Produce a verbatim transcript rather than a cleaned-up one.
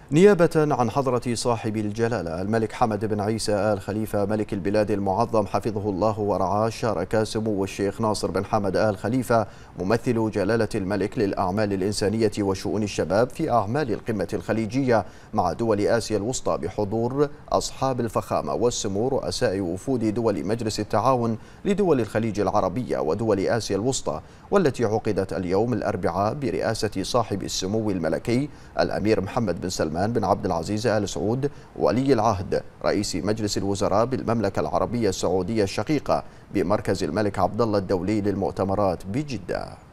نيابة عن حضرة صاحب الجلالة الملك حمد بن عيسى آل خليفة ملك البلاد المعظم حفظه الله ورعاه، شارك سمو الشيخ ناصر بن حمد آل خليفة ممثل جلالة الملك للأعمال الإنسانية وشؤون الشباب في أعمال القمة الخليجية مع دول آسيا الوسطى بحضور أصحاب الفخامة والسمو رؤساء وفود دول مجلس التعاون لدول الخليج العربية ودول آسيا الوسطى، والتي عقدت اليوم الأربعاء برئاسة صاحب السمو الملكي الأمير محمد بن سلمان بن عبد العزيز آل سعود ولي العهد رئيس مجلس الوزراء بالمملكة العربية السعودية الشقيقة بمركز الملك عبدالله الدولي للمؤتمرات بجدة.